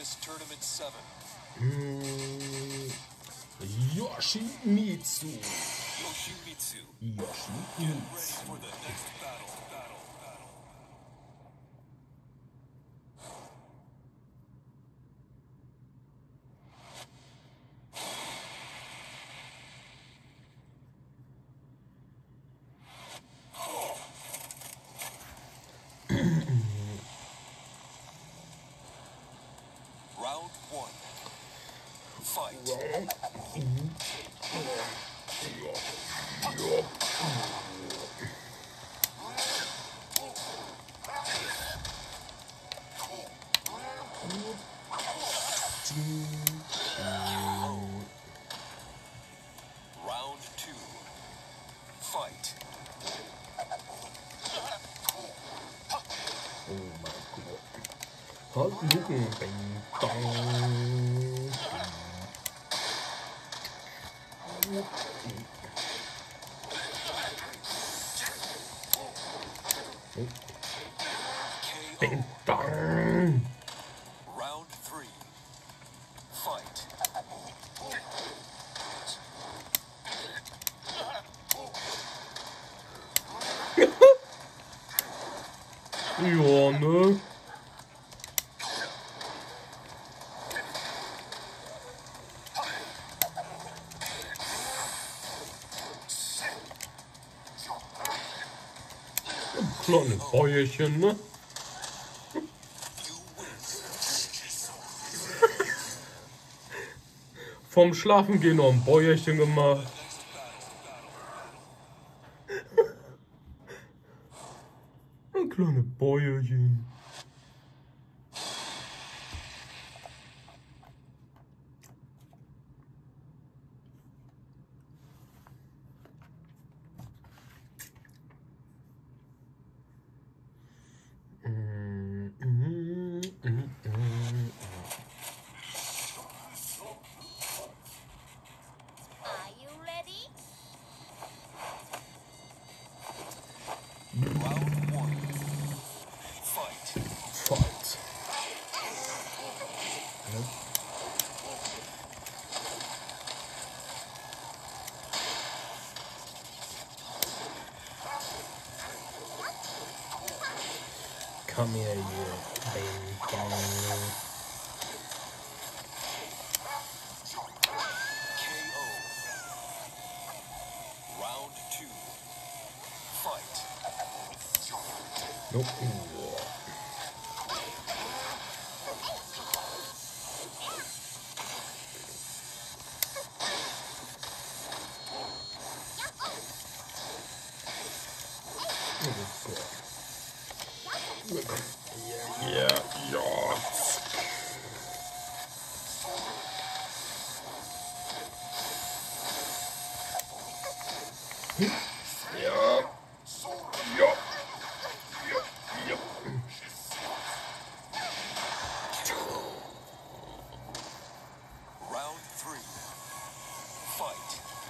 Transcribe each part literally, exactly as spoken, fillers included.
Dishonest Tournament seven. Mm, Yoshimitsu. Yoshimitsu. Yoshimitsu. Get ready for the next battle. Battle. Battle. Round one. Fight. Round two. Fight. Oh my god. Hadouken, bing, dong. Bing, dong. Round three. Fight. Ja, ne? Kleine Bäuerchen, ne? Vom Schlafengehen noch ein Bäuerchen gemacht. Ein kleine Bäuerchen. Are you ready? Round one. Fight. Fight. Come here, you bing bong. K O. Round two. Fight. Nope. Yeah, yeah. Yeah. Yeah. Yeah. Yeah. Round three. Fight.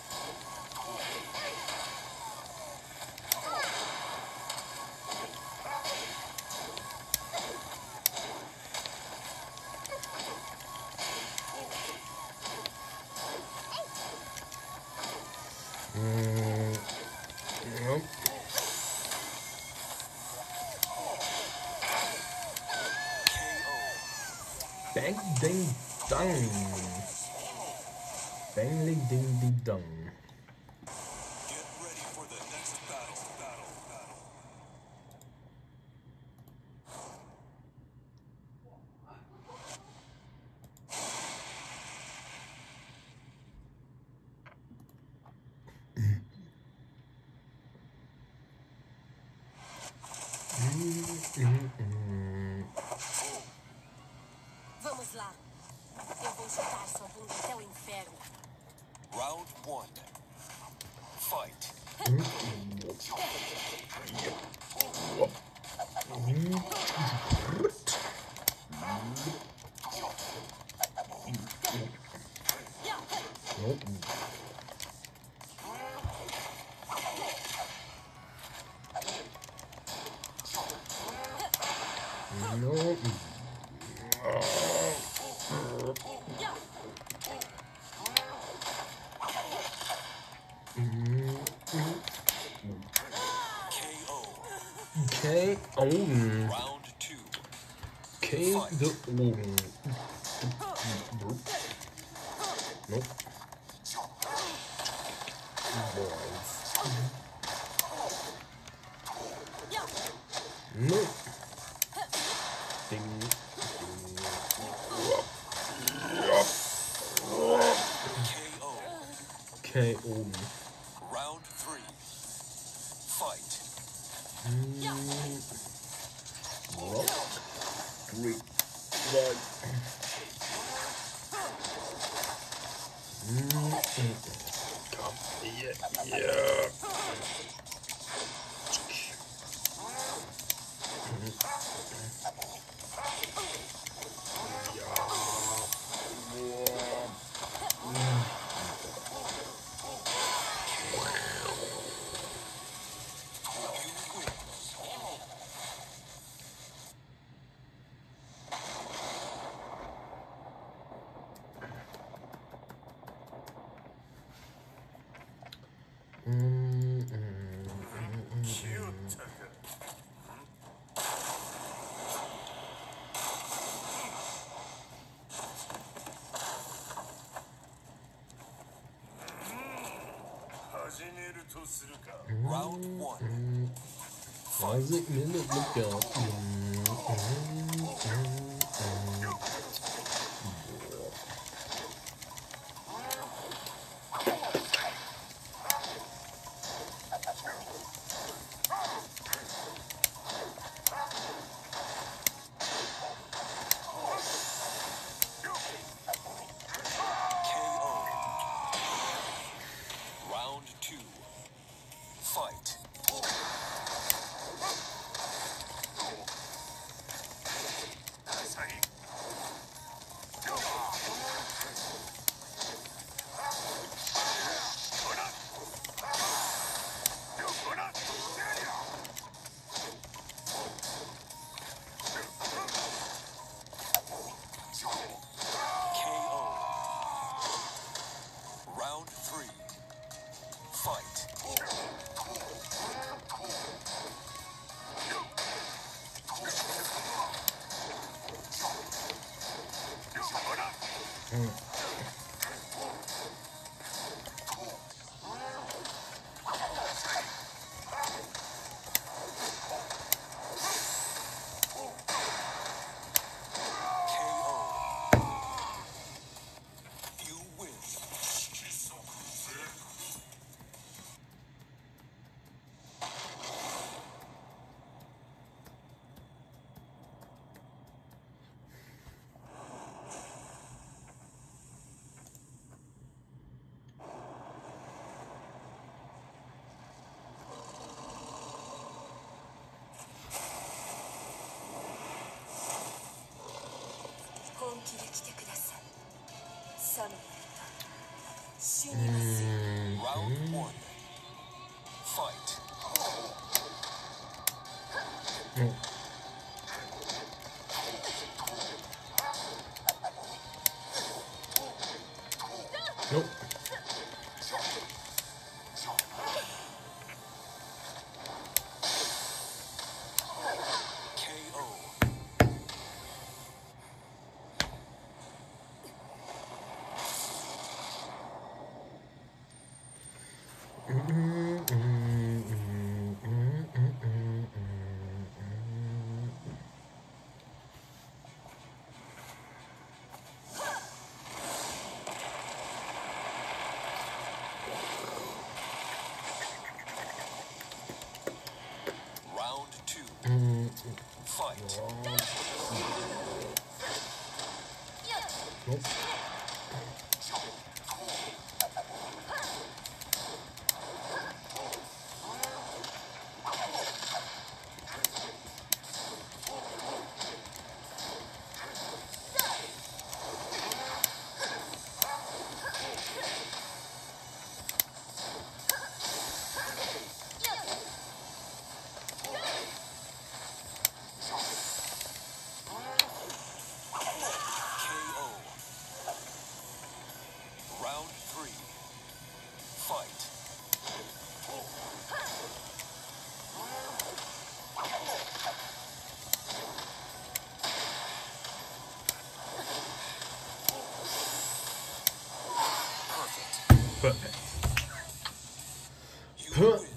Mm. Nope. K O. Bang ding dong. Bang ding ding ding dong. Get ready for the next battle. Battle. Battle. Vamos lá. Eu vou chutar sua bunda até o inferno. Round one. Fight. Nope. Nope. Oh. K O. Round two. K the O. Nope. Boys. Nope. Ding. K O. Round three. Fight. Mm. Rock. Three. Five. Mm. Come. Yeah. Yeah. Round one. How's it minute look up? K O. Round two. Fight. K O. Round three. Fight. K O. You win. Round one. Fight. Nope. K O. Round two. Fight. Nope. K O. Put. You Put. win.